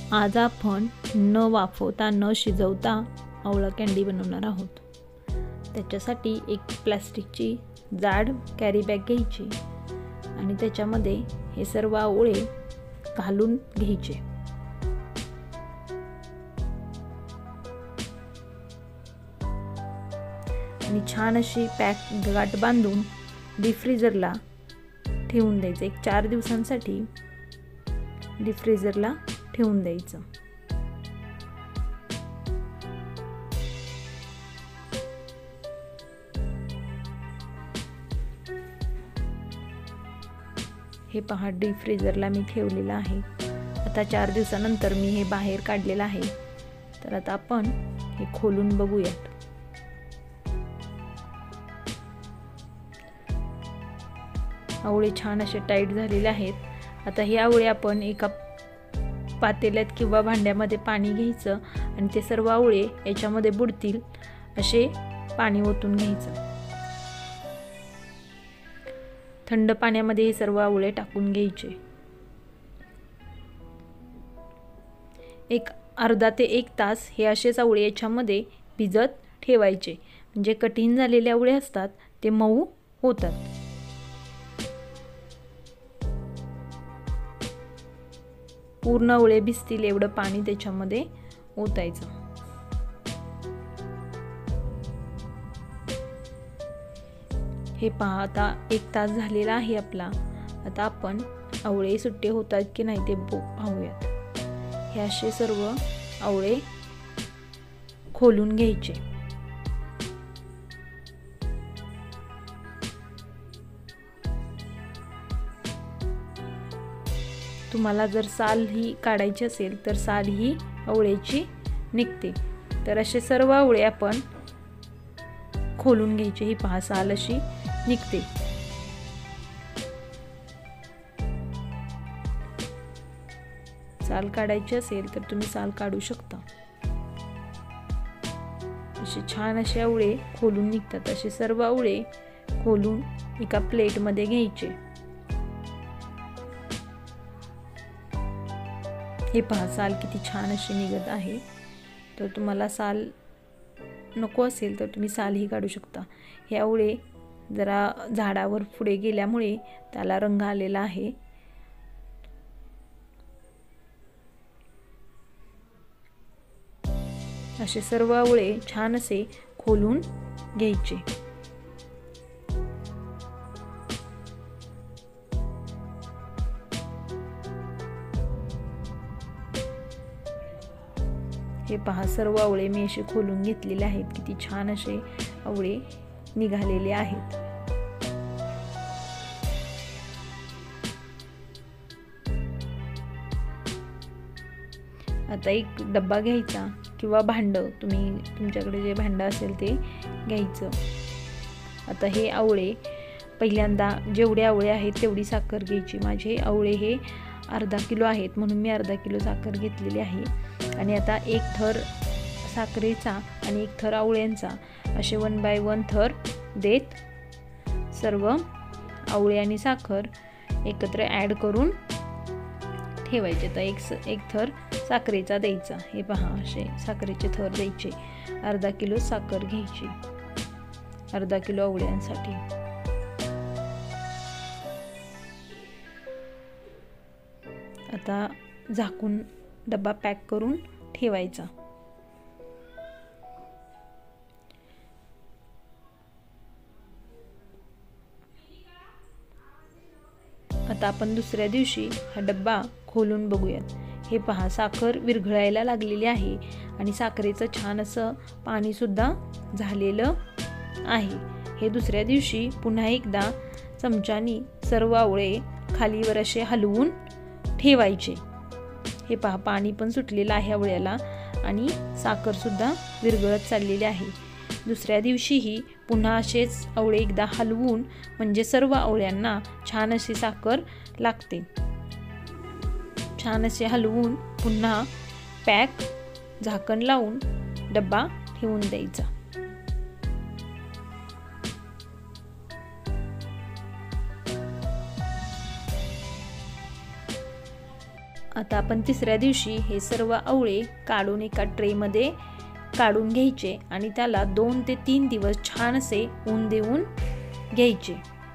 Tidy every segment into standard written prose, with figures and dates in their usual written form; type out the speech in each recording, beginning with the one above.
आज आपण न वाफवता न शिजवता आवळा कँडी बनवणार आहोत। त्याच्यासाठी एक प्लास्टिकची जाड कॅरी बॅग घ्यायची आणि त्याच्यामध्ये हे सर्व आवळे घालून घ्यायचे। आणि छान अशी पॅक गाठ बांधून डीप फ्रीजरला ठेवून द्यायचं। एक 4 दिवसांसाठी डीप फ्रीजरला ठेवून द्यायचं। हे पहा डीप फ्रीजरला मी ठेवलेलं आहे। आता 4 दिवसानंतर मी हे बाहेर काढलेलं आहे। तर आता आपण हे खोलून बघूयात। आवळे छान असे टाईट झालेले आहेत। आता हे आवळे आपण एका पातेल्यात किंवा भांड्यामध्ये पाणी घ्यायचं आणि ते सर्व आवळे याच्यामध्ये बुडतील असे पाणी ओतून घ्यायचं। थंड पाण्यामध्ये हे सर्व आवळे टाकून घ्यायचे। एक अर्धा ते 1 तास हे असेच आवळे याच्यामध्ये भिजत ठेवायचे, म्हणजे कठीण झालेले आवळे असतात ते मऊ होतात। पूर्ण आवळे भिजतील एवढं पाणी त्याच्यामध्ये ओतायचं। हे पहा आता 1 तास झालेला आहे आपला। आता आपण आवळे सुट्टे होतात की नाही ते पाहूयात। हे असे सर्व आवळे खोलून घ्यायचे। तुम्हाला जर साल ही काढायची असेल तर साल ही आवळ्याची निघते। तर असे सर्व आवळे आपण खोलून घ्यायचे। ही पहा साल अशी निघते। साल काढायची असेल तर तुम्ही साल काढू शकता। असे छान असे आवळे खोलून निघतात। असे सर्व आवळे खोलून एका प्लेट मध्ये घ्यायचे। हे पहा साल किती छान अशी निघत आहे। तर तुम्हाला साल नको असेल तर तुम्ही सालही काढू शकता। हे आवळे जरा झाडावर पुढे गेल्यामुळे त्याला रंग आलेला आहे। असे सर्व आवळे छान असे खोलून घ्यायचे। हे पहा सर्व आवळे मी असे खोलून घेतलेले आहेत। किती छान असे आवळे निघालेले आहेत। आता एक डब्बा घ्यायचा किंवा भांड, तुमच्याकडे जे भांड असेल ते घ्यायचं। आता हे आवळे पहिल्यांदा जेवढे आवळे आहेत तेवढी साखर घ्यायची। माझे आवळे हे अर्धा किलो आहेत म्हणून मी अर्धा किलो साखर घेतलेली आहे। आणि आता 1 थर साखरेचा आणि 1 थर आवळ्यांचा असे 1 बाय 1 थर देत सर्व आवळे आणि साखर एकत्र ॲड करून ठेवायचे। तर एक थर साखरेचा द्यायचा। हे पहा असे साखरेचे थर द्यायचे। अर्धा किलो साखर घ्यायची अर्धा किलो आवळ्यांसाठी। आता झाकून डब्बा पॅक करून ठेवायचा। आता आपण दुसऱ्या दिवशी हा डब्बा खोलून बघूयात। हे पहा साखर विरघळायला लागलेली आहे आणि साखरेचं छान असं पाणी सुद्धा झालेलं आहे। हे दुसऱ्या दिवशी पुन्हा एकदा चमच्यानी सर्व आवळे खालीवर असे हलवून ठेवायचे। हे पहा पाणी पण सुटलेलं आहे आवळ्याला आणि साखर सुद्धा विरघळत चाललेली आहे। दुसऱ्या दिवशीही पुन्हा असेच आवळे एकदा हलवून, म्हणजे सर्व आवळ्यांना छान अशी साखर लागते। छान असे हलवून पुन्हा पॅक झाकण लावून डब्बा ठेवून द्यायचा। आता आपण तिसऱ्या दिवशी हे सर्व आवळे काढून एका ट्रेमध्ये काढून घ्यायचे आणि त्याला 2 ते 3 दिवस छान असे ऊन देऊन घ्यायचे।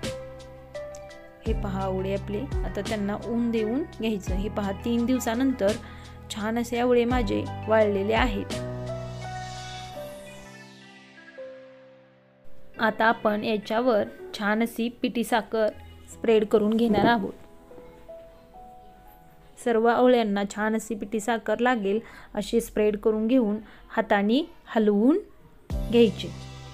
हे पहा आवळे आपले आता त्यांना ऊन देऊन घ्यायचं। हे पहा 3 दिवसानंतर छान असे आवळे माझे वाळलेले आहेत। आता आपण याच्यावर छान अशी पिठी साखर स्प्रेड करून घेणार आहोत। सर्व आवळ्यांना छान अशी पिठी साखर लागेल अशी स्प्रेड करून घेऊन हाताने हलवून घ्यायचे।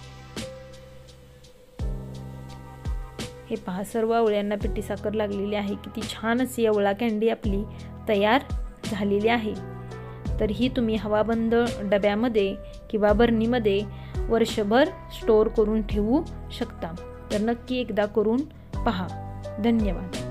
हे पहा सर्व आवळ्यांना पिठी साखर लागलेली आहे। किती छान अशी आवळा कँडी आपली तयार झालेली आहे। तर ही तुम्ही हवाबंद डब्यामध्ये किंवा बरणीमध्ये वर्षभर स्टोर करून ठेवू शकता। तर नक्की एकदा करून पहा। धन्यवाद।